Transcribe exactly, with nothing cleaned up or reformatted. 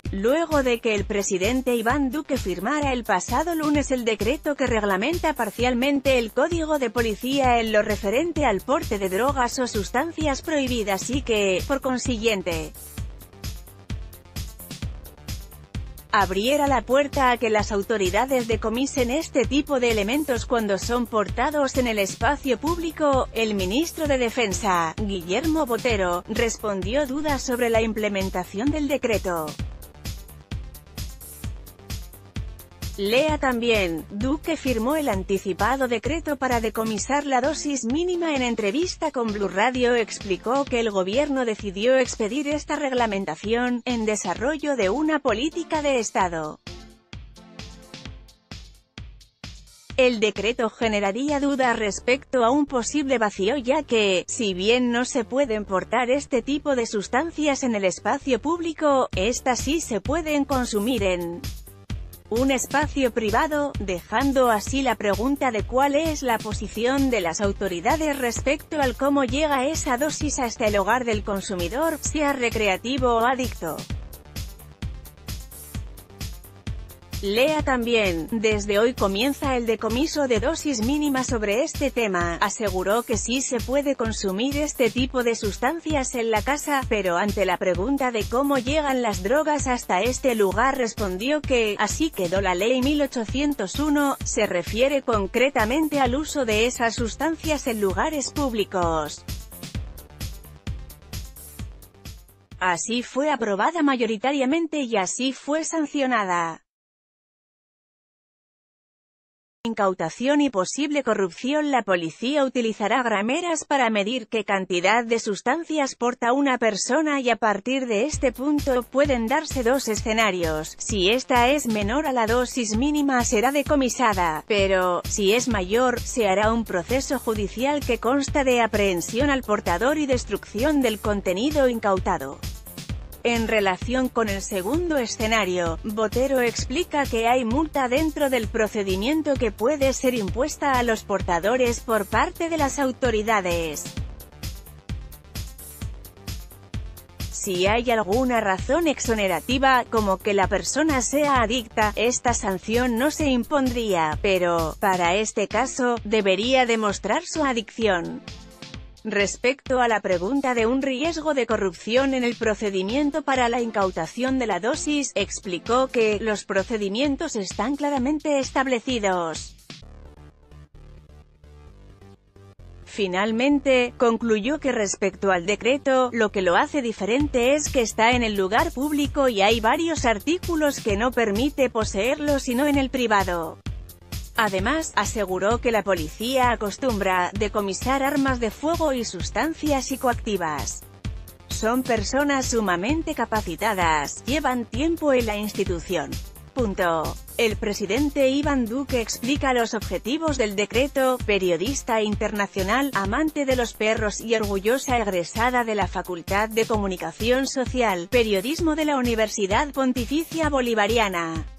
luego de que el presidente Iván Duque firmara el pasado lunes el decreto que reglamenta parcialmente el Código de Policía en lo referente al porte de drogas o sustancias prohibidas y que, por consiguiente, abriera la puerta a que las autoridades decomisen este tipo de elementos cuando son portados en el espacio público, el ministro de Defensa, Guillermo Botero, respondió dudas sobre la implementación del decreto. Lea también, Duque firmó el anticipado decreto para decomisar la dosis mínima. En entrevista con Blu Radio explicó que el gobierno decidió expedir esta reglamentación, en desarrollo de una política de Estado. El decreto generaría dudas respecto a un posible vacío ya que, si bien no se pueden portar este tipo de sustancias en el espacio público, estas sí se pueden consumir en un espacio privado, dejando así la pregunta de cuál es la posición de las autoridades respecto al cómo llega esa dosis hasta el hogar del consumidor, sea recreativo o adicto. Lea también, desde hoy comienza el decomiso de dosis mínimas. Sobre este tema, aseguró que sí se puede consumir este tipo de sustancias en la casa, pero ante la pregunta de cómo llegan las drogas hasta este lugar respondió que, así quedó la ley mil ochocientos uno, se refiere concretamente al uso de esas sustancias en lugares públicos. Así fue aprobada mayoritariamente y así fue sancionada. Incautación y posible corrupción. La policía utilizará grameras para medir qué cantidad de sustancias porta una persona y a partir de este punto pueden darse dos escenarios. Si esta es menor a la dosis mínima será decomisada, pero, si es mayor, se hará un proceso judicial que consta de aprehensión al portador y destrucción del contenido incautado. En relación con el segundo escenario, Botero explica que hay multa dentro del procedimiento que puede ser impuesta a los portadores por parte de las autoridades. Si hay alguna razón exonerativa, como que la persona sea adicta, esta sanción no se impondría, pero, para este caso, debería demostrar su adicción. Respecto a la pregunta de un riesgo de corrupción en el procedimiento para la incautación de la dosis, explicó que los procedimientos están claramente establecidos. Finalmente, concluyó que respecto al decreto, lo que lo hace diferente es que está en el lugar público y hay varios artículos que no permite poseerlo sino en el privado. Además, aseguró que la policía acostumbra decomisar armas de fuego y sustancias psicoactivas. Son personas sumamente capacitadas, llevan tiempo en la institución. Punto. El presidente Iván Duque explica los objetivos del decreto. Periodista internacional, amante de los perros y orgullosa egresada de la Facultad de Comunicación Social, Periodismo de la Universidad Pontificia Bolivariana.